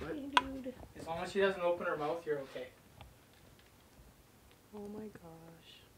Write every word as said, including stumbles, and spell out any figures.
Hey, dude. As long as she doesn't open her mouth, you're okay. Oh my gosh.